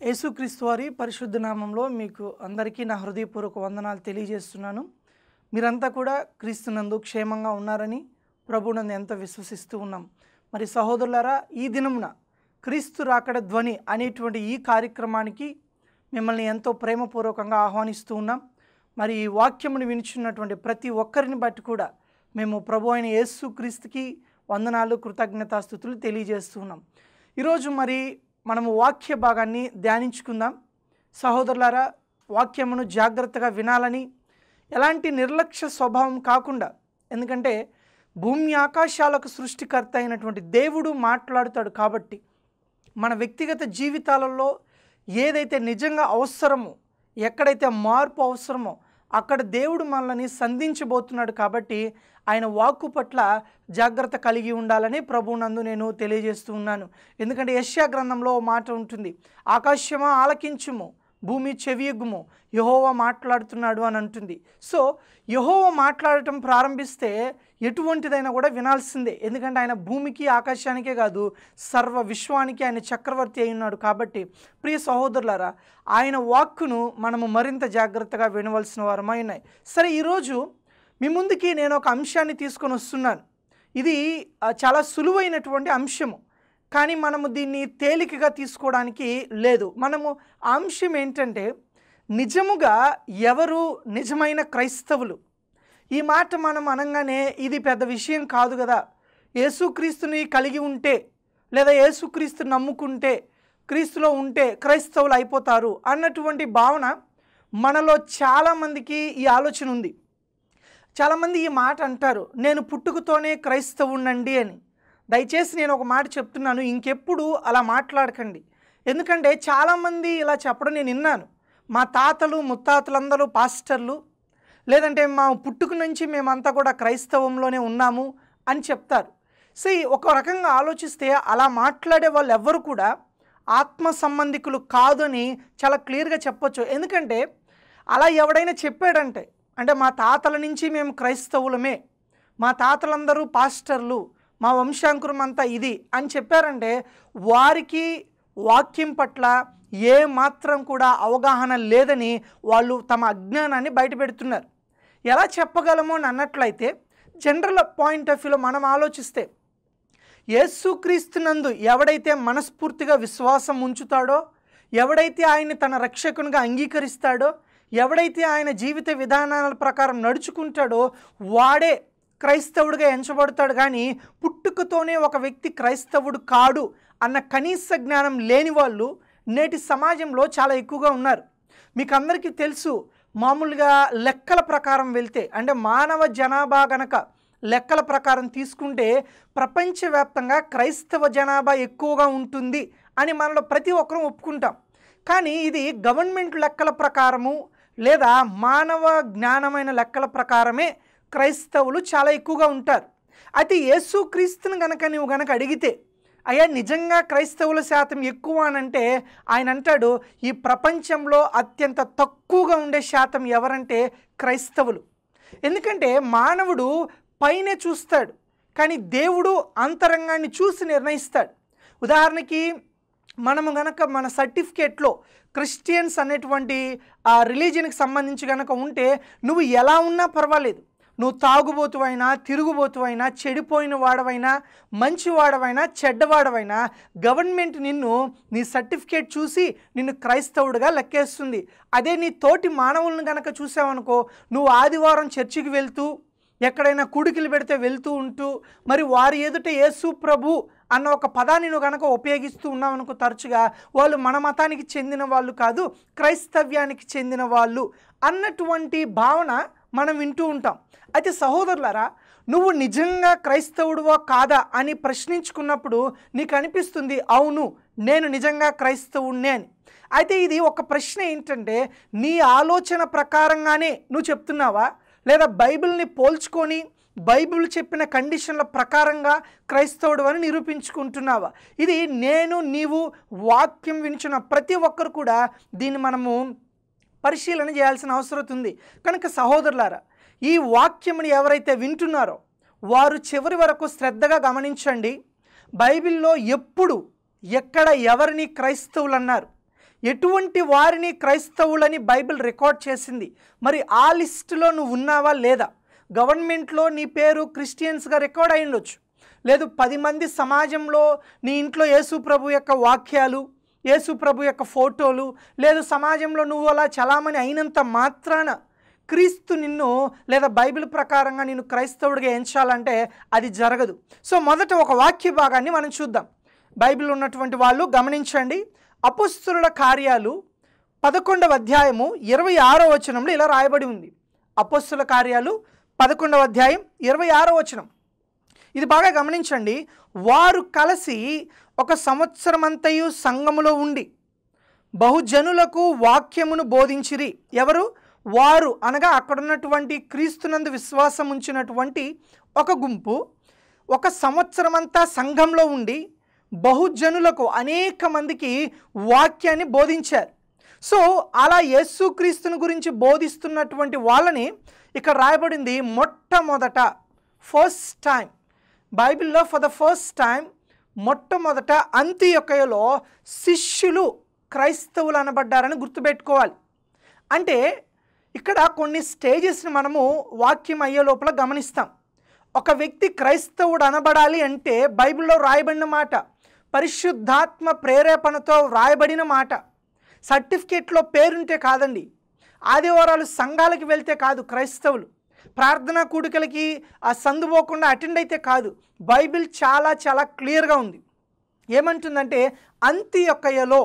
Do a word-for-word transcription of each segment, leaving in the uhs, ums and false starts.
యేసుక్రీస్తు వారి పరిశుద్ధ నామంలో మీకు అందరికీ నా హృదయపూర్వక వందనాలు తెలియజేస్తున్నాను. మీరంతా కూడా క్రీస్తునందు క్షేమంగా ఉన్నారని ప్రభువునందు ఎంతో విశ్వసిస్తూ ఉన్నాం. మరి సహోదరులారా, ఈ దినమున క్రీస్తు రాకడ ధ్వని అనేటువంటి ఈ కార్యక్రమానికి మిమ్మల్ని ఎంతో ప్రేమపూర్వకంగా ఆహ్వానిస్తూ ఉన్నాం. మరి ఈ వాక్యమును వినిచున్నటువంటి ప్రతి ఒక్కరిని బట్టి కూడా మేము ప్రభు అయిన యేసుక్రీస్తుకి వందనాలు, కృతజ్ఞతాస్తుతులు తెలియజేస్తూ ఉన్నాం. ఈరోజు మరి మనము వాక్య భాగాన్ని ధ్యానించుకుందాం. సహోదరులారా, వాక్యమును జాగ్రత్తగా వినాలని, ఎలాంటి నిర్లక్ష్య స్వభావం కాకుండా, ఎందుకంటే భూమి ఆకాశాలకు సృష్టికర్త అయినటువంటి దేవుడు మాట్లాడుతాడు కాబట్టి మన వ్యక్తిగత జీవితాలలో ఏదైతే నిజంగా అవసరమో, ఎక్కడైతే మార్పు అవసరమో అక్కడ దేవుడు మనల్ని సంధించబోతున్నాడు. కాబట్టి ఆయన వాక్కు పట్ల జాగ్రత్త కలిగి ఉండాలని ప్రభువునందు నేను తెలియజేస్తూ ఉన్నాను. ఎందుకంటే యెషయా గ్రంథంలో ఓ మాట ఉంటుంది, ఆకాశమా ఆలకించుము, భూమి చెవియొగ్గుము, యెహోవా మాట్లాడుతున్నాడు అని అంటుంది. సో యెహోవా మాట్లాడటం ప్రారంభిస్తే ఎటువంటిదైనా కూడా వినాల్సిందే. ఎందుకంటే ఆయన భూమికి ఆకాశానికే కాదు, సర్వ విశ్వానికి ఆయన చక్రవర్తి అయి ఉన్నాడు. కాబట్టి ప్రియ సహోదరులారా, ఆయన వాక్కును మనము మరింత జాగ్రత్తగా వినవలసిన వారమై ఉన్నాయి. సరే, ఈరోజు మీ ముందుకి నేను ఒక అంశాన్ని తీసుకొని వస్తున్నాను. ఇది చాలా సులువైనటువంటి అంశము, కానీ మనము దీన్ని తేలికగా తీసుకోవడానికి లేదు. మనము ఆ అంశం ఏంటంటే, నిజముగా ఎవరు నిజమైన క్రైస్తవులు? ఈ మాట మనం అనగానే ఇది పెద్ద విషయం కాదు కదా, యేసుక్రీస్తుని కలిగి ఉంటే లేదా యేసుక్రీస్తు నమ్ముకుంటే, క్రీస్తులో ఉంటే క్రైస్తవులు అయిపోతారు అన్నటువంటి భావన మనలో చాలామందికి ఈ ఆలోచన ఉంది. చాలామంది ఈ మాట అంటారు, నేను పుట్టుకతోనే క్రైస్తవునండి అని. దయచేసి నేను ఒక మాట చెప్తున్నాను, ఇంకెప్పుడు అలా మాట్లాడకండి. ఎందుకంటే చాలామంది ఇలా చెప్పడం నేను విన్నాను. మా తాతలు ముత్తాతలందరూ పాస్టర్లు, లేదంటే మా పుట్టుక నుంచి మేమంతా కూడా క్రైస్తవంలోనే ఉన్నాము అని చెప్తారు. సో ఒక రకంగా ఆలోచిస్తే అలా మాట్లాడే వాళ్ళు ఎవ్వరు కూడా ఆత్మ సంబంధికులు కాదు అని చాలా క్లియర్గా చెప్పొచ్చు. ఎందుకంటే అలా ఎవడైనా చెప్పాడంటే, అంటే మా తాతల నుంచి మేము క్రైస్తవులమే, మా తాతలందరూ పాస్టర్లు, మా వంశాంకురం అంతా ఇది అని చెప్పారంటే వారికి వాక్యం పట్ల ఏ మాత్రం కూడా అవగాహన లేదని వాళ్ళు తమ అజ్ఞానాన్ని బయటపెడుతున్నారు. ఎలా చెప్పగలమో అని అన్నట్లయితే, జనరల్ పాయింట్ ఆఫ్ వ్యూలో మనం ఆలోచిస్తే, యేసుక్రీస్తునందు ఎవడైతే మనస్ఫూర్తిగా విశ్వాసం ఉంచుతాడో, ఎవడైతే ఆయన్ని తన రక్షకునిగా అంగీకరిస్తాడో, ఎవడైతే ఆయన జీవిత విధానాల ప్రకారం నడుచుకుంటాడో వాడే క్రైస్తవుడిగా ఎంచబడతాడు. కానీ పుట్టుకతోనే ఒక వ్యక్తి క్రైస్తవుడు కాడు అన్న కనీస జ్ఞానం లేని వాళ్ళు నేటి సమాజంలో చాలా ఎక్కువగా ఉన్నారు. మీకు అందరికీ తెలుసు, మామూలుగా లెక్కల ప్రకారం వెళ్తే, అంటే మానవ జనాభా గనక లెక్కల ప్రకారం తీసుకుంటే ప్రపంచవ్యాప్తంగా క్రైస్తవ జనాభా ఎక్కువగా ఉంటుంది అని మనలో ప్రతి ఒక్కరూ ఒప్పుకుంటాం. కానీ ఇది గవర్నమెంట్ లెక్కల ప్రకారము లేదా మానవ జ్ఞానమైన లెక్కల ప్రకారమే క్రైస్తవులు చాలా ఎక్కువగా ఉంటారు. అయితే యేసుక్రీస్తుని గనక నువ్వు గనక అడిగితే, అయ్యా నిజంగా క్రైస్తవుల శాతం ఎక్కువ అనంటే ఆయన అంటాడు, ఈ ప్రపంచంలో అత్యంత తక్కువగా ఉండే శాతం ఎవరంటే క్రైస్తవులు. ఎందుకంటే మానవుడు పైనే చూస్తాడు, కానీ దేవుడు అంతరంగాన్ని చూసి నిర్ణయిస్తాడు. ఉదాహరణకి మనము గనక మన సర్టిఫికేట్లో క్రిస్టియన్స్ అనేటువంటి ఆ రిలీజియన్కి సంబంధించి కనుక ఉంటే, నువ్వు ఎలా ఉన్నా పర్వాలేదు, నువ్వు తాగుబోతువైనా, తిరుగుబోతువైనా, చెడిపోయిన వాడవైనా, మంచివాడవైనా, చెడ్డవాడవైనా, గవర్నమెంట్ నిన్ను నీ సర్టిఫికేట్ చూసి నిన్ను క్రైస్తవుడిగా లెక్కేస్తుంది. అదే నీ తోటి మానవులను కనుక చూసావనుకో, నువ్వు ఆదివారం చర్చికి వెళ్తూ, ఎక్కడైనా కుడికిలు పెడితే వెళ్తూ ఉంటూ, మరి వారి ఎదుట యేసు ప్రభు అన్న ఒక పదాన్ని నువ్వు కనుక ఉపయోగిస్తూ ఉన్నావు అనుకో, తరచుగా వాళ్ళు మన మతానికి చెందిన వాళ్ళు కాదు, క్రైస్తవ్యానికి చెందిన వాళ్ళు అన్నటువంటి భావన మనం వింటూ ఉంటాం. అయితే సహోదరులారా, నువ్వు నిజంగా క్రైస్తవుడువా కాదా అని ప్రశ్నించుకున్నప్పుడు నీకు అనిపిస్తుంది, అవును నేను నిజంగా క్రైస్తవుణ్ణే అని. అయితే ఇది ఒక ప్రశ్న ఏంటంటే, నీ ఆలోచన ప్రకారంగానే నువ్వు చెప్తున్నావా, లేదా బైబిల్ని పోల్చుకొని బైబిల్ చెప్పిన కండిషన్ల ప్రకారంగా క్రైస్తవుడు అని నిరూపించుకుంటున్నావా? ఇది నేను నీవు వాక్యం వినిచిన ప్రతి ఒక్కరు కూడా దీన్ని మనము పరిశీలన చేయాల్సిన అవసరం ఉంది. కనుక సహోదరులారా, ఈ వాక్యముని ఎవరైతే వింటున్నారో వారు చివరి వరకు శ్రద్ధగా గమనించండి. బైబిల్లో ఎప్పుడు ఎక్కడ ఎవరిని క్రైస్తవులు అన్నారు, ఎటువంటి వారిని క్రైస్తవులని బైబిల్ రికార్డ్ చేసింది. మరి ఆ లిస్టులో నువ్వు ఉన్నావా లేదా? గవర్నమెంట్లో నీ పేరు క్రిస్టియన్స్గా రికార్డ్ అయి ఉండొచ్చు, లేదు పది మంది సమాజంలో నీ ఇంట్లో యేసు ప్రభు యొక్క వాక్యాలు, యేసు ప్రభు యొక్క ఫోటోలు, లేదు సమాజంలో నువ్వు అలా చలామణి అయినంత మాత్రాన క్రీస్తు నిన్ను లేదా బైబిల్ ప్రకారంగా నిన్ను క్రైస్తవుడిగా ఎంచాలంటే అది జరగదు. సో మొదట ఒక వాక్య భాగాన్ని మనం చూద్దాం. బైబిల్ ఉన్నటువంటి వాళ్ళు గమనించండి. అపోస్తలుల కార్యాలు పదకొండవ అధ్యాయము ఇరవై ఆరో వచనంలో ఇలా రాయబడి ఉంది. అపోస్తలుల కార్యాలు పదకొండవ అధ్యాయం ఇరవై ఆరో వచనం. ఇది బాగా గమనించండి. వారు కలిసి ఒక సంవత్సరమంతయు సంఘములో ఉండి బహుజనులకు వాక్యమును బోధించిరి. ఎవరు? వారు అనగా అక్కడ ఉన్నటువంటి క్రీస్తునందు విశ్వాసం ఉంచినటువంటి ఒక గుంపు ఒక సంవత్సరమంతా సంఘంలో ఉండి బహుజనులకు అనేక మందికి వాక్యాన్ని బోధించారు. సో అలా యేసుక్రీస్తుని గురించి బోధిస్తున్నటువంటి వాళ్ళని ఇక్కడ రాయబడింది. మొట్టమొదట ఫస్ట్ టైం బైబిల్లో ఫర్ ద ఫస్ట్ టైం మొట్టమొదట అంతియొకయలో శిష్యులు క్రైస్తవులు అనబడ్డారని గుర్తుపెట్టుకోవాలి. అంటే ఇక్కడ కొన్ని స్టేజెస్ని మనము వాక్యం అయ్యే లోపల గమనిస్తాం. ఒక వ్యక్తి క్రైస్తవుడు అనబడాలి అంటే బైబిల్లో రాయబడిన మాట, పరిశుద్ధాత్మ ప్రేరేపణతో రాయబడిన మాట. సర్టిఫికేట్లో పేరుంటే కాదండి, ఆదివారాలు సంఘాలకు వెళ్తే కాదు క్రైస్తవులు, ప్రార్థనా కూడికలకి ఆ సందుపోకుండా అటెండ్ అయితే కాదు. బైబిల్ చాలా చాలా క్లియర్గా ఉంది. ఏమంటుందంటే అంతియొకయలో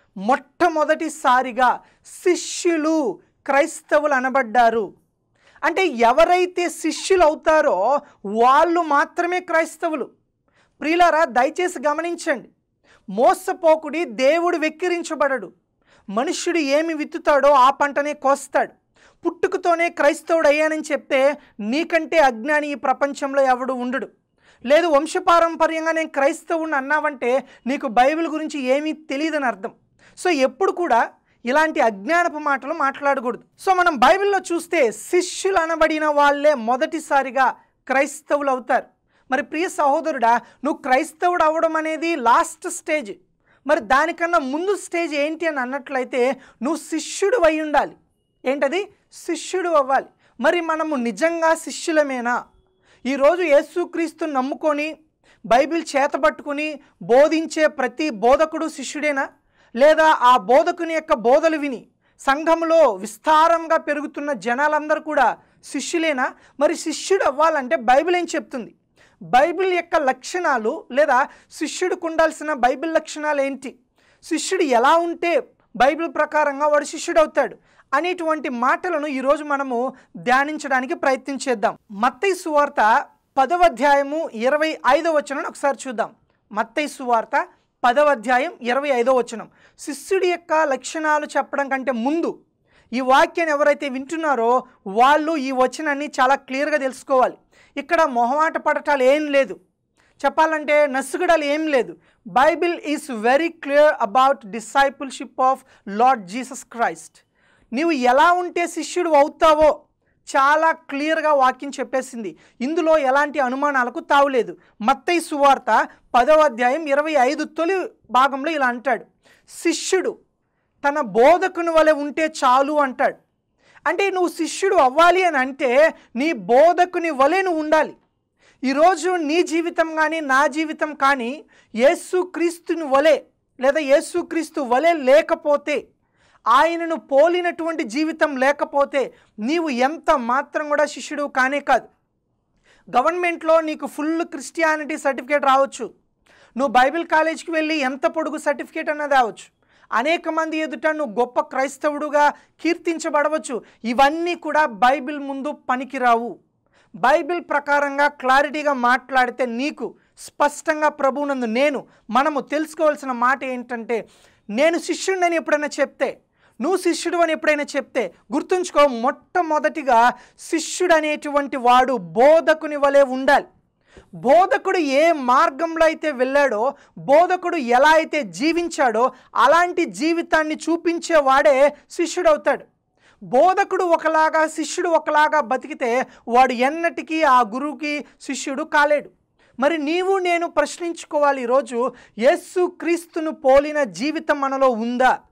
మొట్టమొదటిసారిగా శిష్యులు క్రైస్తవులు అనబడ్డారు. అంటే ఎవరైతే శిష్యులు అవుతారో వాళ్ళు మాత్రమే క్రైస్తవులు. ప్రియులారా, దయచేసి గమనించండి. మోసపోకుడి, దేవుడు వెక్కిరించబడడు. మనుష్యుడు ఏమి విత్తుతాడో ఆ పంటనే కోస్తాడు. పుట్టుకతోనే క్రైస్తవుడు అయ్యానని చెప్తే నీకంటే అజ్ఞాని ఈ ప్రపంచంలో ఎవడు ఉండడు. లేదు వంశపారంపర్యంగా నేను క్రైస్తవుని అన్నావంటే నీకు బైబిల్ గురించి ఏమీ తెలియదని అర్థం. సో ఎప్పుడు కూడా ఇలాంటి అజ్ఞానపు మాటలు మాట్లాడకూడదు. సో మనం బైబిల్లో చూస్తే శిష్యులు అనబడిన వాళ్ళే మొదటిసారిగా క్రైస్తవులు అవుతారు. మరి ప్రియ సహోదరుడా, నువ్వు క్రైస్తవుడు అవ్వడం అనేది లాస్ట్ స్టేజ్. మరి దానికన్నా ముందు స్టేజ్ ఏంటి అని అన్నట్లయితే నువ్వు శిష్యుడు అయి ఉండాలి. ఏంటది? శిష్యుడు అవ్వాలి. మరి మనము నిజంగా శిష్యులమేనా? ఈరోజు యేసుక్రీస్తుని నమ్ముకొని బైబిల్ చేతబట్టుకుని బోధించే ప్రతి బోధకుడు శిష్యుడేనా? లేదా ఆ బోధకుని యొక్క బోధలు విని సంఘంలో విస్తారంగా పెరుగుతున్న జనాలందరూ కూడా శిష్యులేనా? మరి శిష్యుడు అవ్వాలంటే బైబిల్ ఏం చెప్తుంది? బైబిల్ యొక్క లక్షణాలు లేదా శిష్యుడికి ఉండాల్సిన బైబిల్ లక్షణాలు ఏంటి? శిష్యుడు ఎలా ఉంటే బైబిల్ ప్రకారంగా వాడు శిష్యుడు అవుతాడు అనేటువంటి మాటలను ఈరోజు మనము ధ్యానించడానికి ప్రయత్నించేద్దాం. మత్తయి సువార్త పదవ అధ్యాయము ఇరవై ఐదవ వచనం ఒకసారి చూద్దాం. మత్తయి సువార్త పదవ అధ్యాయం ఇరవై ఐదవ వచనం. శిష్యుడి యొక్క లక్షణాలు చెప్పడం కంటే ముందు ఈ వాక్యాన్ని ఎవరైతే వింటున్నారో వాళ్ళు ఈ వచనాన్ని చాలా క్లియర్గా తెలుసుకోవాలి. ఇక్కడ మొహమాట పడటాలు ఏం లేదు, చెప్పాలంటే నసుగుడాలు ఏం లేదు. Bible is very clear about discipleship of Lord Jesus Christ. నీవు ఎలా ఉంటే శిష్యుడు అవుతావో చాలా క్లియర్గా వాక్యం చెప్పేసింది. ఇందులో ఎలాంటి అనుమానాలకు తావులేదు. మత్తయి సువార్త పదవ అధ్యాయం ఇరవై ఐదు తొలి భాగంలో ఇలా అంటాడు, శిష్యుడు తన బోధకుని వలె ఉంటే చాలు అంటాడు. అంటే నువ్వు శిష్యుడు అవ్వాలి అని అంటే నీ బోధకుని వలె నువ్వు ఉండాలి. ఈరోజు నీ జీవితం కానీ నా జీవితం కానీ యేసుక్రీస్తుని వలె లేదా యేసుక్రీస్తు వలె లేకపోతే, ఆయనను పోలినటువంటి జీవితం లేకపోతే నీవు ఎంత మాత్రం కూడా శిష్యుడు కానే కాదు. గవర్నమెంట్లో నీకు ఫుల్ క్రిస్టియానిటీ సర్టిఫికేట్ రావచ్చు, నువ్వు బైబిల్ కాలేజీకి వెళ్ళి ఎంత పొడుగు సర్టిఫికేట్ అన్నది రావచ్చు, అనేక మంది ఎదుట నువ్వు గొప్ప క్రైస్తవుడుగా కీర్తించబడవచ్చు. ఇవన్నీ కూడా బైబిల్ ముందు పనికిరావు. బైబిల్ ప్రకారంగా క్లారిటీగా మాట్లాడితే నీకు స్పష్టంగా ప్రభువునందు నేను మనము తెలుసుకోవాల్సిన మాట ఏంటంటే, నేను శిష్యుడిని ఎప్పుడైనా చెప్తే, నువ్వు శిష్యుడు అని ఎప్పుడైనా చెప్తే గుర్తుంచుకో, మొట్టమొదటిగా శిష్యుడు అనేటువంటి వాడు బోధకుని వలె ఉండాలి. బోధకుడు ఏ మార్గంలో అయితే వెళ్ళాడో, బోధకుడు ఎలా అయితే జీవించాడో అలాంటి జీవితాన్ని చూపించేవాడే శిష్యుడు అవుతాడు. బోధకుడు ఒకలాగా శిష్యుడు ఒకలాగా బతికితే వాడు ఎన్నటికీ ఆ గురువుకి శిష్యుడు కాలేడు. మరి నీవు నేను ప్రశ్నించుకోవాలి, ఈరోజు యేసుక్రీస్తును పోలిన జీవితం మనలో ఉందా?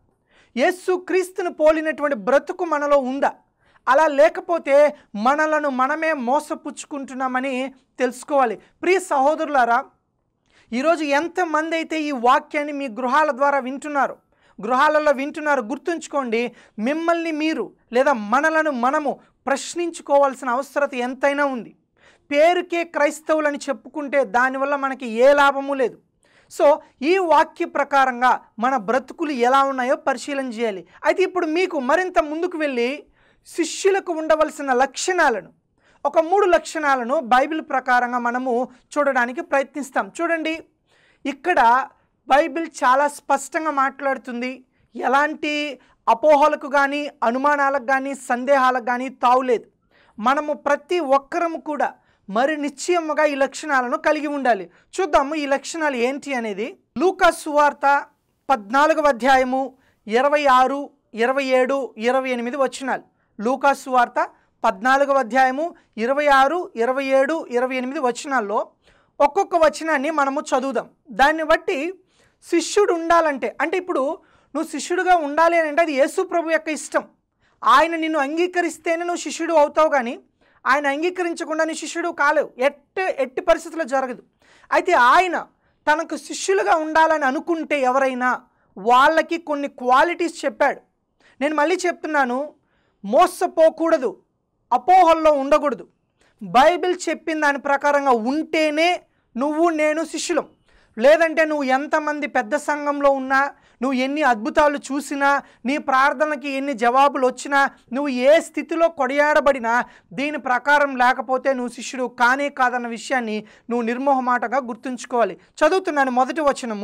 యేసు క్రీస్తును పోలినటువంటి బ్రతుకు మనలో ఉందా? అలా లేకపోతే మనలను మనమే మోసపుచ్చుకుంటున్నామని తెలుసుకోవాలి. ప్రియ సహోదరులారా, ఈరోజు ఎంతమంది అయితే ఈ వాక్యాన్ని మీ గృహాల ద్వారా వింటున్నారు, గృహాలలో వింటున్నారు, గుర్తుంచుకోండి, మిమ్మల్ని మీరు లేదా మనలను మనము ప్రశ్నించుకోవాల్సిన అవసరత ఎంతైనా ఉంది. పేరుకే క్రైస్తవులని చెప్పుకుంటే దానివల్ల మనకి ఏ లాభము లేదు. సో ఈ వాక్య ప్రకారంగా మన బ్రతుకులు ఎలా ఉన్నాయో పరిశీలన చేయాలి. అయితే ఇప్పుడు మీకు మరింత ముందుకు వెళ్ళి శిష్యులకు ఉండవలసిన లక్షణాలను, ఒక మూడు లక్షణాలను బైబిల్ ప్రకారంగా మనము చూడడానికి ప్రయత్నిస్తాం. చూడండి, ఇక్కడ బైబిల్ చాలా స్పష్టంగా మాట్లాడుతుంది. ఎలాంటి అపోహలకు కానీ, అనుమానాలకు కానీ, సందేహాలకు కానీ తావులేదు. మనము ప్రతి ఒక్కరము కూడా మరి నిశ్చయముగా ఈ లక్షణాలను కలిగి ఉండాలి. చూద్దాము ఈ లక్షణాలు ఏంటి అనేది. లూకా సువార్త పద్నాలుగవ అధ్యాయము ఇరవై ఆరు ఇరవై ఏడు ఇరవై ఎనిమిది వచనాలు. లూకా సువార్త పద్నాలుగవ అధ్యాయము ఇరవై ఆరు ఇరవై ఏడు ఇరవై ఎనిమిది వచనాల్లో ఒక్కొక్క వచనాన్ని మనము చదువుదాం. దాన్ని బట్టి శిష్యుడు ఉండాలంటే, అంటే ఇప్పుడు నువ్వు శిష్యుడుగా ఉండాలి అని అంటే అది యేసు ప్రభు యొక్క ఇష్టం. ఆయన నిన్ను అంగీకరిస్తేనే నువ్వు శిష్యుడు అవుతావు, కానీ ఆయన అంగీకరించకుండా నీ శిష్యుడు కాలేవు. ఎట్టి ఎట్టి పరిస్థితుల్లో జరగదు. అయితే ఆయన తనకు శిష్యులుగా ఉండాలని అనుకుంటే ఎవరైనా వాళ్ళకి కొన్ని క్వాలిటీస్ చెప్పాడు. నేను మళ్ళీ చెప్తున్నాను, మోసపోకూడదు, అపోహల్లో ఉండకూడదు. బైబిల్ చెప్పిన దాని ప్రకారంగా ఉంటేనే నువ్వు నేను శిష్యులం. లేదంటే నువ్వు ఎంతమంది పెద్ద సంఘంలో ఉన్నా, నువ్వు ఎన్ని అద్భుతాలు చూసినా, నీ ప్రార్థనకి ఎన్ని జవాబులు వచ్చినా, నువ్వు ఏ స్థితిలో కొడియాడబడినా దీని ప్రకారం లేకపోతే నువ్వు శిష్యుడు కానే కాదన్న విషయాన్ని నువ్వు నిర్మోహమాటగా గుర్తుంచుకోవాలి. చదువుతున్నాను మొదటి వచనము.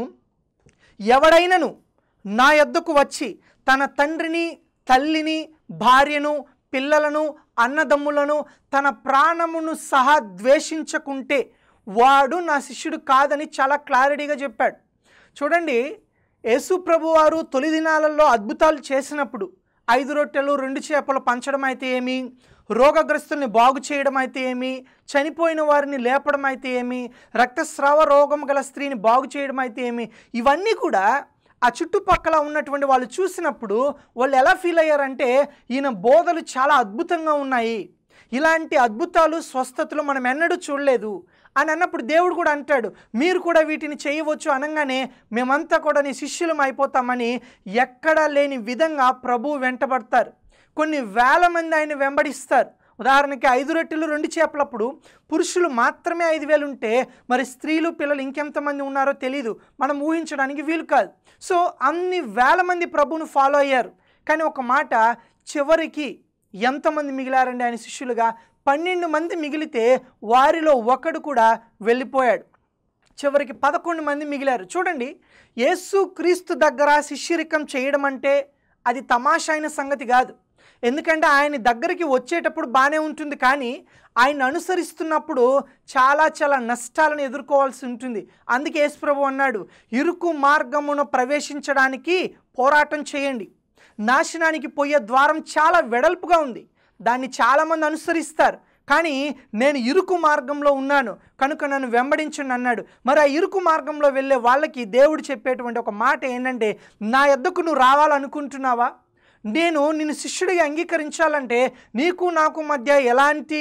ఎవడైనను నా యొద్దకు వచ్చి తన తండ్రిని, తల్లిని, భార్యను, పిల్లలను, అన్నదమ్ములను, తన ప్రాణమును సహా ద్వేషించకుంటే వాడు నా శిష్యుడు కాదని చాలా క్లారిటీగా చెప్పాడు. చూడండి, యేసు ప్రభు వారు తొలి దినాలలో అద్భుతాలు చేసినప్పుడు ఐదు రొట్టెలు రెండు చేపలు పంచడం అయితే ఏమి, రోగగ్రస్తుల్ని బాగు చేయడం అయితే ఏమి, చనిపోయిన వారిని లేపడం అయితే ఏమి, రక్తస్రావ రోగం గల స్త్రీని బాగు చేయడం అయితే ఏమి, ఇవన్నీ కూడా ఆ చుట్టుపక్కల ఉన్నటువంటి వాళ్ళు చూసినప్పుడు వాళ్ళు ఎలా ఫీల్ అయ్యారంటే ఈయన బోధలు చాలా అద్భుతంగా ఉన్నాయి, ఇలాంటి అద్భుతాలు స్వస్థతలు మనం ఎన్నడూ చూడలేదు అని అన్నప్పుడు దేవుడు కూడా అంటాడు, మీరు కూడా వీటిని చేయవచ్చు అనగానే మేమంతా కూడా నీ శిష్యులం అయిపోతామని ఎక్కడా లేని విధంగా ప్రభువు వెంటబడతారు. కొన్ని వేల మంది ఆయన వెంబడిస్తారు. ఉదాహరణకి ఐదు రొట్టెలు రెండు చేపలప్పుడు పురుషులు మాత్రమే ఐదు వేలు ఉంటే మరి స్త్రీలు, పిల్లలు ఇంకెంతమంది ఉన్నారో తెలియదు, మనం ఊహించడానికి వీలు కాదు. సో అన్ని వేల మంది ప్రభువును ఫాలో అయ్యారు. కానీ ఒక మాట, చివరికి ఎంతమంది మిగిలారండి ఆయన శిష్యులుగా? పన్నెండు మంది మిగిలితే వారిలో ఒకడు కూడా వెళ్ళిపోయాడు. చివరికి పదకొండు మంది మిగిలారు. చూడండి, యేసు క్రీస్తు దగ్గర శిష్యరికం చేయడం అంటే అది తమాషా అయిన సంగతి కాదు. ఎందుకంటే ఆయన దగ్గరికి వచ్చేటప్పుడు బాగానే ఉంటుంది, కానీ ఆయన అనుసరిస్తున్నప్పుడు చాలా చాలా నష్టాలను ఎదుర్కోవాల్సి ఉంటుంది. అందుకే యేసు ప్రభు అన్నాడు, ఇరుకు మార్గమును ప్రవేశించడానికి పోరాటం చేయండి. నాశనానికి పోయే ద్వారం చాలా వెడల్పుగా ఉంది, దాన్ని చాలామంది అనుసరిస్తారు, కానీ నేను ఇరుకు మార్గంలో ఉన్నాను కనుక నన్ను వెంబడించండి అన్నాడు. మరి ఆ ఇరుకు మార్గంలో వెళ్ళే వాళ్ళకి దేవుడు చెప్పేటువంటి ఒక మాట ఏంటంటే, నా యొద్దకు నువ్వు రావాలనుకుంటున్నావా? నేను నిన్ను శిష్యుడిగా అంగీకరించాలంటే నీకు నాకు మధ్య ఎలాంటి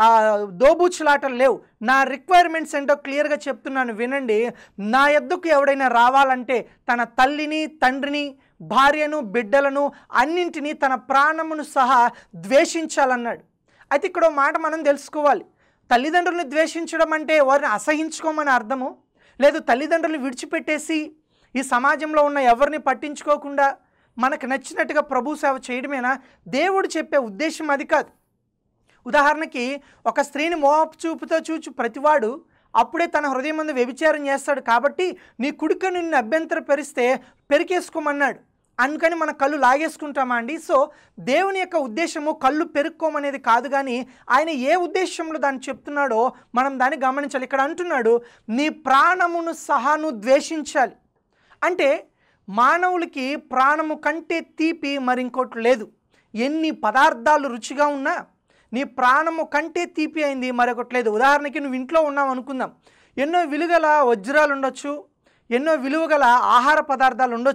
దోబూచులాటలు లేవు. నా రిక్వైర్మెంట్స్ ఏంటో క్లియర్గా చెప్తున్నాను, వినండి. నా యొద్దకు ఎవడైనా రావాలంటే తన తల్లిని, తండ్రిని, భార్యను, బిడ్డలను, అన్నింటినీ, తన ప్రాణమును సహా ద్వేషించాలన్నాడు. అయితే ఇక్కడ మాట మనం తెలుసుకోవాలి. తల్లిదండ్రులను ద్వేషించడం అంటే వారిని అసహించుకోమని అర్థము లేదు. తల్లిదండ్రులను విడిచిపెట్టేసి ఈ సమాజంలో ఉన్న ఎవరిని పట్టించుకోకుండా మనకు నచ్చినట్టుగా ప్రభు సేవ చేయడమేనా? దేవుడు చెప్పే ఉద్దేశం అది కాదు. ఉదాహరణకి ఒక స్త్రీని మోహపు చూపుతో చూచు ప్రతివాడు అప్పుడే తన హృదయం ముందు వ్యభిచారం చేస్తాడు. కాబట్టి నీ కుడిక నిన్ను అభ్యంతరపరిస్తే పెరికేసుకోమన్నాడు. అందుకని మన కళ్ళు లాగేసుకుంటామా అండి? సో దేవుని యొక్క ఉద్దేశము కళ్ళు పెరుక్కోమనేది కాదు, కానీ ఆయన ఏ ఉద్దేశంలో దాన్ని చెప్తున్నాడో మనం దాన్ని గమనించాలి. ఇక్కడ అంటున్నాడు, నీ ప్రాణమును సహా నువ్వు ద్వేషించాలి. అంటే మానవులకి ప్రాణము కంటే తీపి మరి ఇంకోటి లేదు. ఎన్ని పదార్థాలు రుచిగా ఉన్నా నీ ప్రాణము కంటే తీపి అయింది మరొకటి లేదు. ఉదాహరణకి నువ్వు ఇంట్లో ఉన్నావు అనుకుందాం, ఎన్నో విలువగల వజ్రాలు ఉండొచ్చు, ఎన్నో విలువగల ఆహార పదార్థాలు ఉండొచ్చు.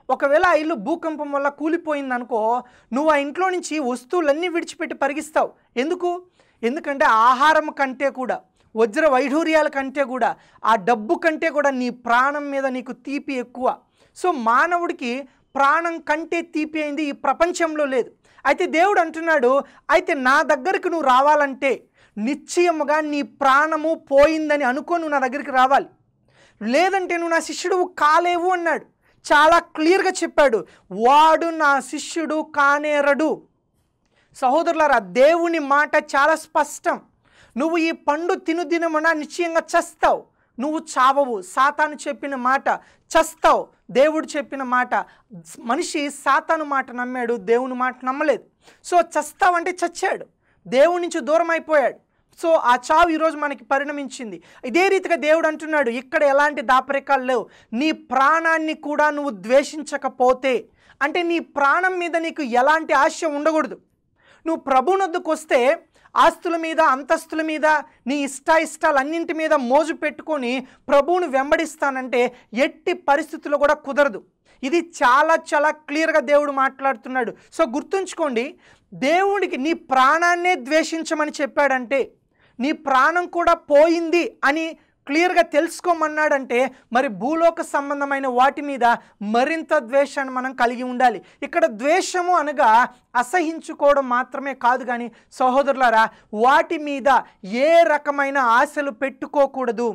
ఒకవేళ ఆ ఇల్లు భూకంపం వల్ల కూలిపోయిందనుకో, నువ్వు ఆ ఇంట్లో నుంచి వస్తువులన్నీ విడిచిపెట్టి పరిగిస్తావు. ఎందుకు? ఎందుకంటే ఆహారం కంటే కూడా, వజ్ర వైఢూర్యాల కంటే కూడా, ఆ డబ్బు కంటే కూడా నీ ప్రాణం మీద నీకు తీపి ఎక్కువ. సో మానవుడికి ప్రాణం కంటే తీపి అయింది ఈ ప్రపంచంలో లేదు. అయితే దేవుడు అంటున్నాడు, అయితే నా దగ్గరికి నువ్వు రావాలంటే నిశ్చయముగా నీ ప్రాణము పోయిందని అనుకో నువ్వు నా దగ్గరికి రావాలి, లేదంటే నువ్వు నా శిష్యుడు కాలేవు అన్నాడు. చాలా క్లియర్గా చెప్పాడు, వాడు నా శిష్యుడు కానేరడు. సహోదరులారా, దేవుని మాట చాలా స్పష్టం. నువ్వు ఈ పండు తిను దినమున నిశ్చయంగా చస్తావు. నువ్వు చావవు. సాతాను చెప్పిన మాట చస్తావు, దేవుడు చెప్పిన మాట. మనిషి సాతాను మాట నమ్మాడు, దేవుని మాట నమ్మలేదు. సో చస్తావంటే చచ్చాడు, దేవుడి నుంచి దూరం అయిపోయాడు. సో ఆ చావు ఈరోజు మనకి పరిణమించింది. ఇదే రీతిగా దేవుడు అంటున్నాడు, ఇక్కడ ఎలాంటి దాపరికాలు లేవు. నీ ప్రాణాన్ని కూడా నువ్వు ద్వేషించకపోతే, అంటే నీ ప్రాణం మీద నీకు ఎలాంటి ఆశ ఉండకూడదు. నువ్వు ప్రభువునొద్దకు వస్తే ఆస్తుల మీద, అంతస్తుల మీద, నీ ఇష్టాయిష్టాలన్నింటి మీద మోజు పెట్టుకొని ప్రభువును వెంబడిస్తానంటే ఎట్టి పరిస్థితుల్లో కూడా కుదరదు. ఇది చాలా చాలా క్లియర్గా దేవుడు మాట్లాడుతున్నాడు. సో గుర్తుంచుకోండి, దేవుడికి నీ ప్రాణాన్నే ద్వేషించమని చెప్పాడంటే, నీ ప్రాణం కూడా పోయింది అని క్లియర్గా తెలుసుకోమన్నాడంటే, మరి భూలోక సంబంధమైన వాటి మీద మరింత ద్వేషాన్ని మనం కలిగి ఉండాలి. ఇక్కడ ద్వేషము అనగా అసహించుకోవడం మాత్రమే కాదు, కానీ సహోదరులారా, వాటి మీద ఏ రకమైన ఆశలు పెట్టుకోకూడదు.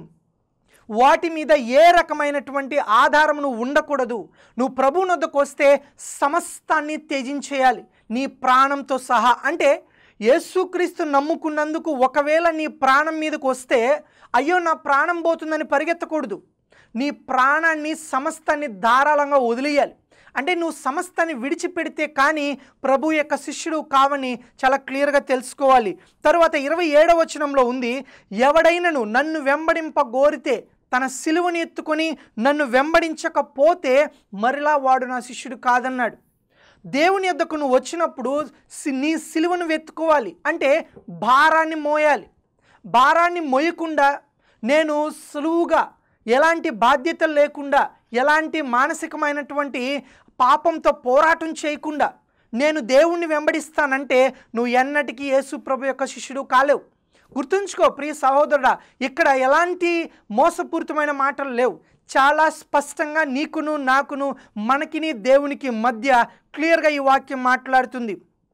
వాటి మీద ఏ రకమైనటువంటి ఆధారం నువ్వు ఉండకూడదు. నువ్వు ప్రభువునొద్దకు వస్తే సమస్తాన్ని త్యజించేయాలి, నీ ప్రాణంతో సహా. అంటే యేసుక్రీస్తు నమ్ముకున్నందుకు ఒకవేళ నీ ప్రాణం మీదకు వస్తే, అయ్యో నా ప్రాణం పోతుందని పరిగెత్తకూడదు. నీ ప్రాణాన్ని, సమస్తాన్ని ధారాళంగా వదిలేయాలి. అంటే నువ్వు సమస్తాన్ని విడిచిపెడితే కానీ ప్రభు యొక్క శిష్యుడు కావని చాలా క్లియర్గా తెలుసుకోవాలి. తరువాత ఇరవై ఏడవ వచనంలో ఉంది, ఎవడైనను నన్ను వెంబడింప గోరితే తన సిలువని ఎత్తుకొని నన్ను వెంబడించకపోతే మరలా వాడు నా శిష్యుడు కాదన్నాడు. దేవుని యొద్దకు నువ్వు వచ్చినప్పుడు నీ సిలువను వెతుకోవాలి, అంటే భారాన్ని మోయాలి. భారాన్ని మోయకుండా, నేను సులువుగా ఎలాంటి బాధ్యతలు లేకుండా, ఎలాంటి మానసికమైనటువంటి పాపంతో పోరాటం చేయకుండా నేను దేవుణ్ణి వెంబడిస్తానంటే నువ్వు ఎన్నటికీ యేసు ప్రభు యొక్క శిష్యుడు కాలేవు. గుర్తుంచుకో ప్రియ సహోదరుడా, ఇక్కడ ఎలాంటి మోసపూరితమైన మాటలు లేవు. చాలా స్పష్టంగా నీకును నాకును, మనకిని దేవునికి మధ్య క్లియర్గా ఈ వాక్యం మాట్లాడుతుంది.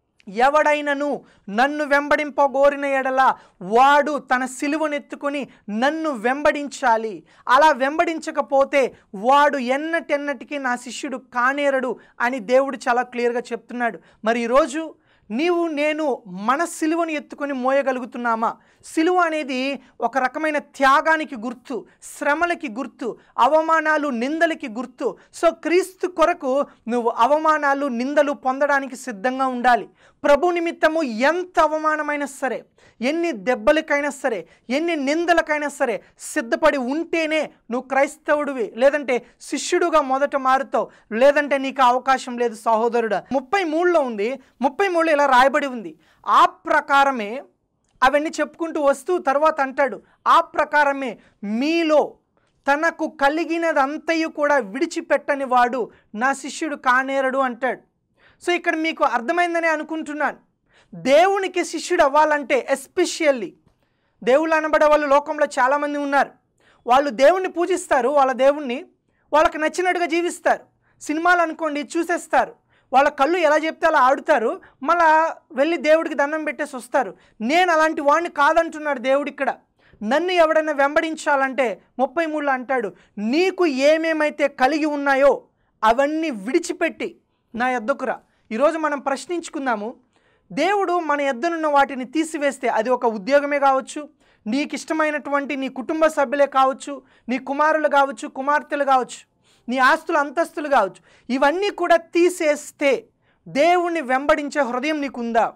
ఎవడైనను నన్ను వెంబడింపగోరిన ఎడల వాడు తన సిలువనెత్తుకొని నన్ను వెంబడించాలి. అలా వెంబడించకపోతే వాడు ఎన్నటెన్నటికీ నా శిష్యుడు కానేరడు అని దేవుడు చాలా క్లియర్గా చెప్తున్నాడు. మరి ఈరోజు నీవు నేను మన సిలువను ఎత్తుకొని మోయగలుగుతున్నామా? సిలువ అనేది ఒక రకమైన త్యాగానికి గుర్తు, శ్రమలకి గుర్తు, అవమానాలు, నిందలకి గుర్తు. సో క్రీస్తు కొరకు నువ్వు అవమానాలు, నిందలు పొందడానికి సిద్ధంగా ఉండాలి. ప్రభు నిమిత్తము ఎంత అవమానమైనా సరే, ఎన్ని దెబ్బలకైనా సరే, ఎన్ని నిందలకైనా సరే సిద్ధపడి ఉంటేనే నువ్వు క్రైస్తవుడివి, లేదంటే శిష్యుడుగా మొదట మారుతావు, లేదంటే నీకు అవకాశం లేదు సహోదరుడా. ముప్పై మూడులో ఉంది, ముప్పై మూడులో ఇలా రాయబడి ఉంది, ఆ ప్రకారమే అవన్నీ చెప్పుకుంటూ వస్తూ తర్వాత అంటాడు, ఆ ప్రకారమే మీలో తనకు కలిగినదంతయు కూడా విడిచిపెట్టని వాడు నా శిష్యుడు కానేరడు అంటాడు. సో ఇక్కడ మీకు అర్థమైందని అనుకుంటున్నాను. దేవునికి శిష్యుడు అవ్వాలంటే, ఎస్పెషల్లీ దేవుళ్ళు అనబడే వాళ్ళు లోకంలో చాలామంది ఉన్నారు. వాళ్ళు దేవుణ్ణి పూజిస్తారు, వాళ్ళ దేవుణ్ణి వాళ్ళకి నచ్చినట్టుగా జీవిస్తారు. సినిమాలు అనుకోండి చూసేస్తారు, వాళ్ళ కళ్ళు ఎలా చెప్తే అలా ఆడుతారు, మళ్ళా వెళ్ళి దేవుడికి దండం పెట్టేసి వస్తారు. నేను అలాంటి వాడిని కాదంటున్నాడు దేవుడు ఇక్కడ. నన్ను ఎవడైనా వెంబడించాలంటే ముప్పై మూడులో అంటాడు, నీకు ఏమేమైతే కలిగి ఉన్నాయో అవన్నీ విడిచిపెట్టి నా యొద్దకురా. ఈరోజు మనం ప్రశ్నించుకుందాము, దేవుడు మన యొద్దనున్న వాటిని తీసివేస్తే, అది ఒక ఉద్యోగమే కావచ్చు, నీకు ఇష్టమైనటువంటి నీ కుటుంబ సభ్యులే కావచ్చు, నీ కుమారులు కావచ్చు, కుమార్తెలు కావచ్చు, నీ ఆస్తులు అంతస్తులు కావచ్చు, ఇవన్నీ కూడా తీసేస్తే దేవుణ్ణి వెంబడించే హృదయం నీకుందా?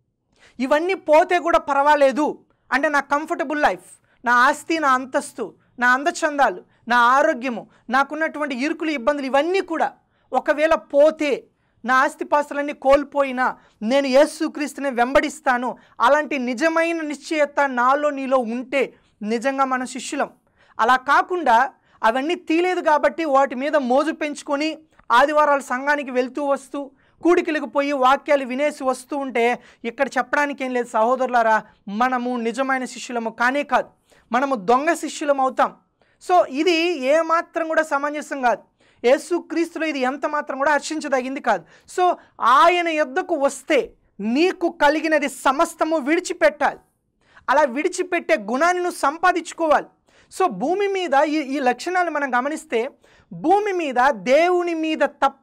ఇవన్నీ పోతే కూడా పర్వాలేదు అంటే, నా కంఫర్టబుల్ లైఫ్, నా ఆస్తి, నా అంతస్తు, నా అందచందాలు, నా ఆరోగ్యము, నాకున్నటువంటి ఇరుకులు, ఇబ్బందులు ఇవన్నీ కూడా ఒకవేళ పోతే, నా ఆస్తిపాస్తులన్నీ కోల్పోయినా నేను యేసుక్రీస్తుని వెంబడిస్తాను, అలాంటి నిజమైన నిశ్చయత నాలో నీలో ఉంటే నిజంగా మన శిష్యులం. అలా కాకుండా అవన్నీ తీలేదు కాబట్టి వాటి మీద మోజు పెంచుకొని ఆదివారాలు సంఘానికి వెళ్తూ వస్తూ కూడికలకు పోయి వాక్యాలు వినేసి వస్తూ ఉంటే ఇక్కడ చెప్పడానికి ఏం లేదు సహోదరులారా, మనము నిజమైన శిష్యులము కానే కాదు, మనము దొంగ శిష్యులం అవుతాం. సో ఇది ఏమాత్రం కూడా సమంజసం కాదు. యేసుక్రీస్తులో ఇది ఎంత మాత్రం కూడా హర్షించదగింది కాదు. సో ఆయన యొద్దకు వస్తే నీకు కలిగినది సమస్తము విడిచిపెట్టాలి. అలా విడిచిపెట్టే గుణాన్ని నువ్వు సంపాదించుకోవాలి. సో భూమి మీద ఈ ఈ లక్షణాలు మనం గమనిస్తే భూమి మీద దేవుని మీద తప్ప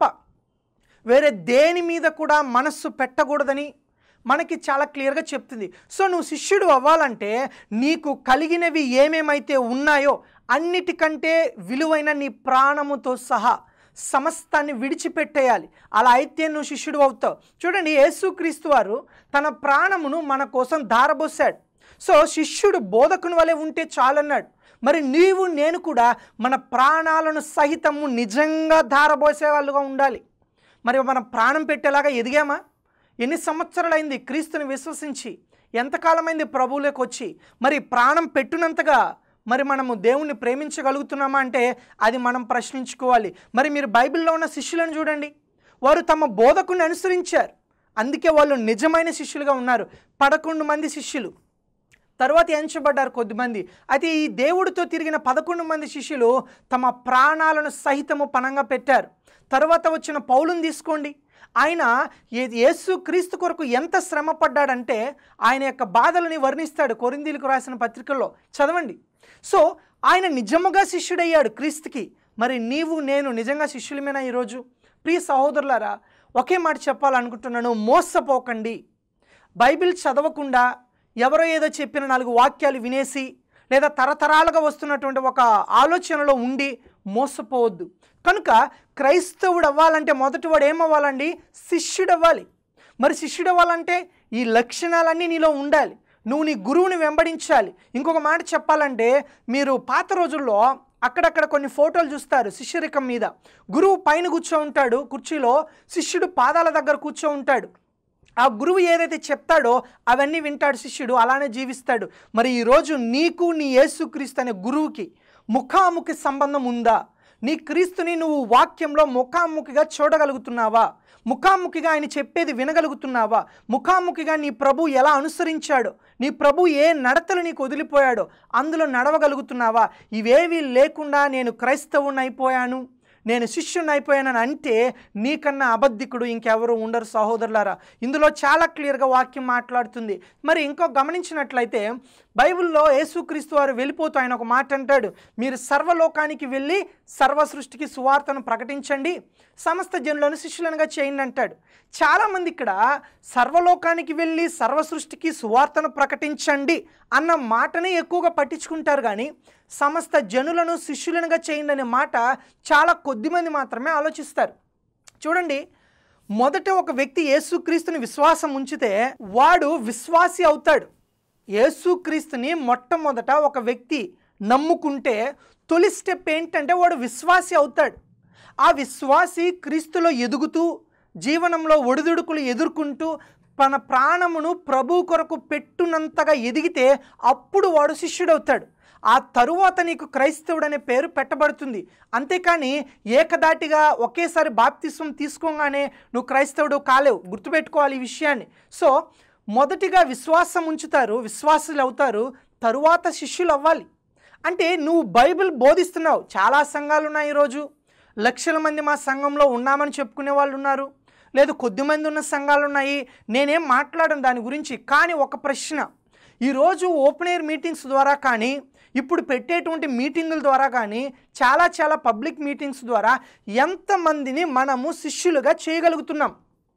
వేరే దేని మీద కూడా మనస్సు పెట్టకూడదని మనకి చాలా క్లియర్గా చెప్తుంది. సో నువ్వు శిష్యుడు అవ్వాలంటే నీకు కలిగినవి ఏమేమైతే ఉన్నాయో అన్నిటికంటే విలువైన నీ ప్రాణముతో సహా సమస్తాన్ని విడిచిపెట్టేయాలి. అలా అయితే నువ్వు శిష్యుడు అవుతావు. చూడండి, యేసుక్రీస్తు వారు తన ప్రాణమును మన కోసం ధారబోసాడు. సో శిష్యుడు బోధకుని వలె ఉంటే చాలన్నాడు. మరి నీవు నేను కూడా మన ప్రాణాలను సహితము నిజంగా ధారబోసే వాళ్ళుగా ఉండాలి. మరి మనం ప్రాణం పెట్టేలాగా ఎదిగామా? ఎన్ని సంవత్సరాలైంది క్రీస్తుని విశ్వసించి? ఎంతకాలమైంది ప్రభువులోకి వచ్చి? మరి ప్రాణం పెట్టునంతగా మరి మనము దేవుణ్ణి ప్రేమించగలుగుతున్నామా అంటే అది మనం ప్రశ్నించుకోవాలి. మరి మీరు బైబిల్లో ఉన్న శిష్యులను చూడండి, వారు తమ బోధకుని అనుసరించారు, అందుకే వాళ్ళు నిజమైన శిష్యులుగా ఉన్నారు. పదకొండు మంది శిష్యులు తర్వాత ఎంచబడ్డారు కొద్దిమంది. అయితే ఈ దేవుడితో తిరిగిన పదకొండు మంది శిష్యులు తమ ప్రాణాలను సహితము పణంగా పెట్టారు. తర్వాత వచ్చిన పౌలుని తీసుకోండి, ఆయన యేసు క్రీస్తు కొరకు ఎంత శ్రమ పడ్డాడంటే ఆయన యొక్క బాధలని వర్ణిస్తాడు కొరింథీయులకు రాసిన పత్రికల్లో, చదవండి. సో ఆయన నిజముగా శిష్యుడయ్యాడు క్రీస్తుకి. మరి నీవు నేను నిజంగా శిష్యులమేనా ఈరోజు? ప్రియ సహోదరులారా, ఒకే మాట చెప్పాలనుకుంటున్నాను, మోసపోకండి. బైబిల్ చదవకుండా ఎవరో ఏదో చెప్పిన నాలుగు వాక్యాలు వినేసి లేదా తరతరాలుగా వస్తున్నటువంటి ఒక ఆలోచనలో ఉండి మోసపోవద్దు. కనుక క్రైస్తవుడు అవ్వాలంటే మొదటి వాడు ఏమవ్వాలండి? శిష్యుడు అవ్వాలి. మరి శిష్యుడు అవ్వాలంటే ఈ లక్షణాలన్నీ నీలో ఉండాలి. నువ్వు నీ గురువుని వెంబడించాలి. ఇంకొక మాట చెప్పాలంటే, మీరు పాత రోజుల్లో అక్కడక్కడ కొన్ని ఫోటోలు చూస్తారు శిష్యరికం మీద. గురువు పైన కూర్చో ఉంటాడు కుర్చీలో, శిష్యుడు పాదాల దగ్గర కూర్చో ఉంటాడు. ఆ గురువు ఏదైతే చెప్తాడో అవన్నీ వింటాడు శిష్యుడు, అలానే జీవిస్తాడు. మరి ఈరోజు నీకు నీ యేసుక్రీస్తు అనే గురువుకి ముఖాముఖి సంబంధం ఉందా? నీ క్రీస్తుని నువ్వు వాక్యంలో ముఖాముఖిగా చూడగలుగుతున్నావా? ముఖాముఖిగా ఆయన చెప్పేది వినగలుగుతున్నావా? ముఖాముఖిగా నీ ప్రభు ఎలా అనుసరించాడో, నీ ప్రభు ఏ నడతలు నీకు వదిలిపోయాడో అందులో నడవగలుగుతున్నావా? ఇవేవి లేకుండా నేను క్రైస్తవుని అయిపోయాను, నేను శిష్యుని అయిపోయానని అంటే నీకన్నా అబద్ధికుడు ఇంకెవరు ఉండరు సహోదరులారా. ఇందులో చాలా క్లియర్గా వాక్యం మాట్లాడుతుంది. మరి ఇంకో గమనించినట్లయితే బైబిల్లో యేసుక్రీస్తు వారు వెళ్ళిపోతూ ఆయన ఒక మాట అంటాడు, మీరు సర్వలోకానికి వెళ్ళి సర్వ సృష్టికి సువార్తను ప్రకటించండి, సమస్త జనులను శిష్యులనుగా చేయండి అంటాడు. చాలామంది ఇక్కడ సర్వలోకానికి వెళ్ళి సర్వ సృష్టికి సువార్తను ప్రకటించండి అన్న మాటనే ఎక్కువగా పట్టించుకుంటారు, కానీ సమస్త జనులను శిష్యులనుగా చేయండి అనే మాట చాలా కొద్దిమంది మాత్రమే ఆలోచిస్తారు. చూడండి, మొదట ఒక వ్యక్తి యేసుక్రీస్తుని విశ్వాసం ఉంచితే వాడు విశ్వాసి అవుతాడు. యేసుక్రీస్తుని మొట్టమొదట ఒక వ్యక్తి నమ్ముకుంటే తొలి స్టెప్ ఏంటంటే వాడు విశ్వాసి అవుతాడు. ఆ విశ్వాసి క్రీస్తులో ఎదుగుతూ జీవనంలో ఒడిదుడుకులు ఎదుర్కొంటూ తన ప్రాణమును ప్రభు కొరకు పెట్టునంతగా ఎదిగితే అప్పుడు వాడు శిష్యుడవుతాడు. ఆ తరువాత నీకు క్రైస్తవుడు అనే పేరు పెట్టబడుతుంది. అంతేకాని ఏకదాటిగా ఒకేసారి బాప్తిస్వం తీసుకోగానే నువ్వు క్రైస్తవుడు కాలేవు, గుర్తుపెట్టుకోవాలి ఈ విషయాన్ని. సో మొదటిగా విశ్వాసం ఉంచుతారు, విశ్వాసులు అవుతారు, తరువాత శిష్యులు అవ్వాలి. అంటే నువ్వు బైబిల్ బోధిస్తున్నావు. చాలా సంఘాలు ఉన్నాయి ఈరోజు, లక్షల మంది మా సంఘంలో ఉన్నామని చెప్పుకునే వాళ్ళు ఉన్నారు, లేదు కొద్దిమంది ఉన్న సంఘాలు ఉన్నాయి. నేనేం మాట్లాడను దాని గురించి. కానీ ఒక ప్రశ్న, ఈరోజు ఓపెన్ ఎయిర్ మీటింగ్స్ ద్వారా కానీ ఇప్పుడు పెట్టేటువంటి మీటింగుల ద్వారా కానీ చాలా చాలా పబ్లిక్ మీటింగ్స్ ద్వారా ఎంతమందిని మనము శిష్యులుగా చేయగలుగుతున్నాం?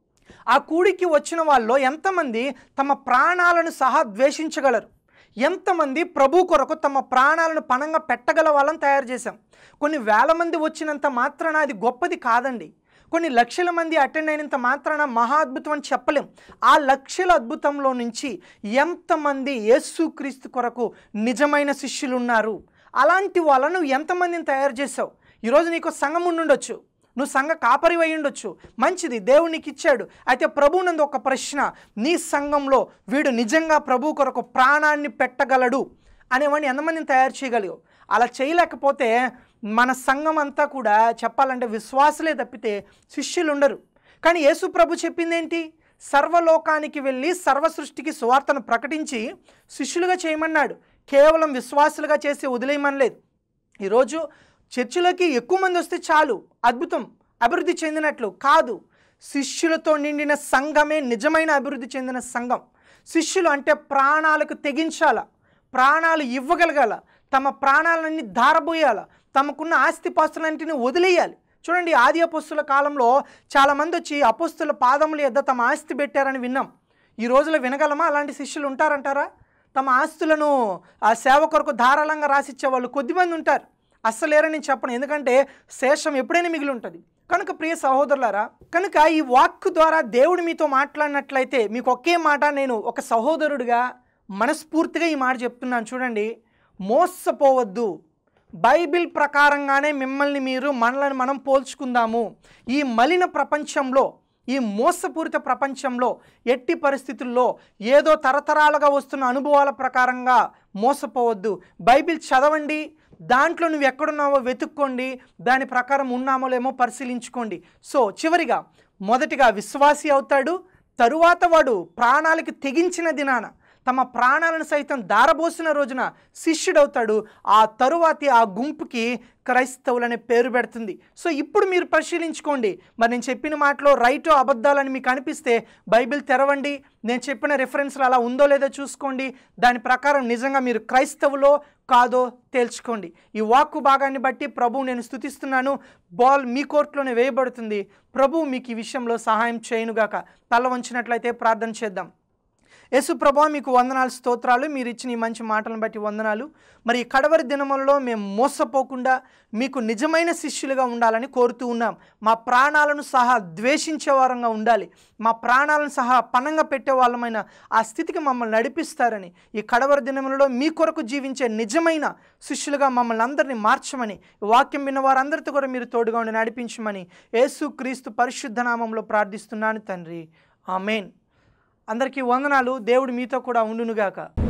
ఆ కూడికి వచ్చిన వాళ్ళలో ఎంతమంది తమ ప్రాణాలను సహా ద్వేషించగలరు? ఎంతమంది ప్రభు కొరకు తమ ప్రాణాలను పణంగా పెట్టగల వాళ్ళని తయారు చేశాం. కొన్ని వేల మంది వచ్చినంత మాత్రాన అది గొప్పది కాదండి. కొన్ని లక్షల మంది అటెండ్ అయినంత మాత్రాన మహా అద్భుతం అని చెప్పలేం. ఆ లక్షల అద్భుతంలో నుంచి ఎంతమంది యేసుక్రీస్తు కొరకు నిజమైన శిష్యులు ఉన్నారు? అలాంటి వాళ్ళను ఎంతమందిని తయారు చేసావు? ఈరోజు నీకు సంఘం ఉండుండొచ్చు, నువ్వు సంఘ కాపరి అయి ఉండొచ్చు, మంచిది, దేవుడు నీకు ఇచ్చాడు. అయితే ప్రభు నందు ఒక ప్రశ్న, నీ సంఘంలో వీడు నిజంగా ప్రభు కొరకు ప్రాణాన్ని పెట్టగలడు అనేవాడిని ఎంతమందిని తయారు చేయగలిగావు? అలా చేయలేకపోతే మన సంఘం అంతా కూడా చెప్పాలంటే విశ్వాసులే తప్పితే శిష్యులు ఉండరు. కానీ యేసు ప్రభు చెప్పిందేంటి? సర్వలోకానికి వెళ్ళి సర్వ సృష్టికి సువార్తను ప్రకటించి శిష్యులుగా చేయమన్నాడు. కేవలం విశ్వాసులుగా చేసి వదిలేయమనలేదు. ఈరోజు చర్చిలోకి ఎక్కువ మంది వస్తే చాలు, అద్భుతం, అభివృద్ధి చెందినట్లు కాదు. శిష్యులతో నిండిన సంఘమే నిజమైన అభివృద్ధి చెందిన సంఘం. శిష్యులు అంటే ప్రాణాలకు తెగించాల, ప్రాణాలు ఇవ్వగలగాల, తమ ప్రాణాలన్నీ ధారబోయాల, తమకున్న ఆస్తిపాస్తులన్నింటినీ వదిలేయాలి. చూడండి, ఆది అపోస్తుల కాలంలో చాలామంది వచ్చి అపోస్తుల పాదముల యొద్ద తమ ఆస్తి పెట్టారని విన్నాం. ఈ రోజులో వినగలమా? అలాంటి శిష్యులు ఉంటారంటారా? తమ ఆస్తులను ఆ సేవ కొరకు ధారాళంగా రాసిచ్చే వాళ్ళు కొద్దిమంది ఉంటారు. అస్సలేరని నేను చెప్పను, ఎందుకంటే శేషం ఎప్పుడైనా మిగిలి ఉంటుంది. కనుక ప్రియ సహోదరులారా, కనుక ఈ వాక్కు ద్వారా దేవుడు మీతో మాట్లాడినట్లయితే మీకు ఒకే మాట నేను ఒక సహోదరుడిగా మనస్ఫూర్తిగా ఈ మాట చెప్తున్నాను. చూడండి, మోసపోవద్దు. బైబిల్ ప్రకారంగానే మిమ్మల్ని మీరు మనల్ని మనం పోల్చుకుందాము. ఈ మలిన ప్రపంచంలో, ఈ మోసపూరిత ప్రపంచంలో ఎట్టి పరిస్థితుల్లో ఏదో తరతరాలుగా వస్తున్న అనుభవాల ప్రకారంగా మోసపోవద్దు. బైబిల్ చదవండి, దాంట్లో నువ్వు ఎక్కడున్నావో వెతుక్కోండి, దాని ప్రకారం ఉన్నామో లేమో పరిశీలించుకోండి. సో చివరిగా మొదటిగా విశ్వాసి అవుతాడు, తరువాత వాడు ప్రాణాలకి తెగించిన దినాన, తమ ప్రాణాలను సైతం దారబోసిన రోజున శిష్యుడవుతాడు. ఆ తరువాతి ఆ గుంపుకి క్రైస్తవులనే పేరు పెడుతుంది. సో ఇప్పుడు మీరు పరిశీలించుకోండి. మరి నేను చెప్పిన మాటలో రైటో అబద్ధాలని మీకు అనిపిస్తే బైబిల్ తెరవండి, నేను చెప్పిన రెఫరెన్స్లు అలా ఉందో లేదో చూసుకోండి. దాని ప్రకారం నిజంగా మీరు క్రైస్తవులో కాదో తేల్చుకోండి. ఈ వాక్కు భాగాన్ని బట్టి ప్రభు నేను స్తుతిస్తున్నాను. బాల్ మీ కోర్టులోనే వేయబడుతుంది. ప్రభు మీకు ఈ విషయంలో సహాయం చేయనుగాక. తల వంచినట్లయితే ప్రార్థన చేద్దాం. యేసు ప్రభువా, మీకు వందనాలు, స్తోత్రాలు. మీరు ఇచ్చిన ఈ మంచి మాటలను బట్టి వందనాలు. మరి ఈ కడవరి దినములలో మేము మోసపోకుండా మీకు నిజమైన శిష్యులుగా ఉండాలని కోరుతూ ఉన్నాం. మా ప్రాణాలను సహా ద్వేషించే వారంగా ఉండాలి, మా ప్రాణాలను సహా పణంగా పెట్టే వాళ్ళమైన ఆ స్థితికి మమ్మల్ని నడిపిస్తారని, ఈ కడవరి దినములలో మీ కొరకు జీవించే నిజమైన శిష్యులుగా మమ్మల్ని అందరినీ మార్చమని, వాక్యం విన్న వారందరితో కూడా మీరు తోడుగా ఉండి నడిపించమని యేసు క్రీస్తు పరిశుద్ధ నామంలో ప్రార్థిస్తున్నాను తండ్రి, ఆమేన్. అందరికీ వందనాలు. దేవుడు మీతో కూడా ఉండునుగాక.